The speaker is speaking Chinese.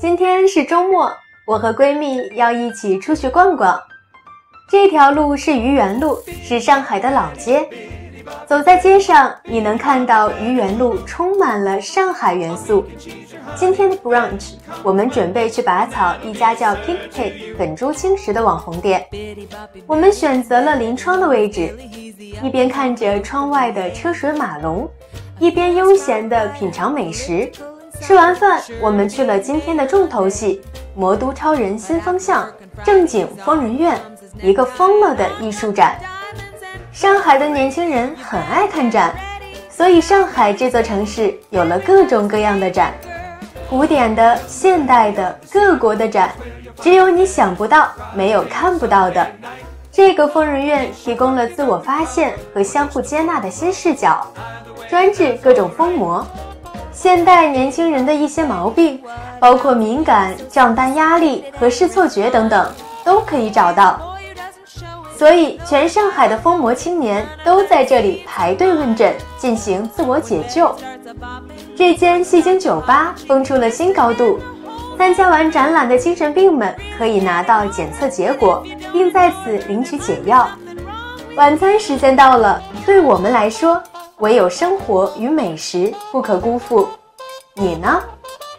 今天是周末，我和闺蜜要一起出去逛逛。这条路是愚园路，是上海的老街。走在街上，你能看到愚园路充满了上海元素。今天的 brunch， 我们准备去拔草一家叫 Pink Pig 粉猪青食的网红店。我们选择了临窗的位置，一边看着窗外的车水马龙，一边悠闲地品尝美食。吃完饭，我们去了今天的重头戏——魔都超人新风向正经疯人院，一个疯了的艺术展。上海的年轻人很爱看展，所以上海这座城市有了各种各样的展，古典的、现代的、各国的展，只有你想不到，没有看不到的。这个疯人院提供了自我发现和相互接纳的新视角，专治各种疯魔。现代年轻人的一些毛病，包括敏感、账单压力和视错觉等等，都可以找到。所以全上海的疯魔青年都在这里排队问诊，进行自我解救。这间戏精酒吧疯出了新高度，参加完展览的精神病们可以拿到检测结果，并在此领取解药。晚餐时间到了，对我们来说，唯有生活与美食不可辜负。你呢？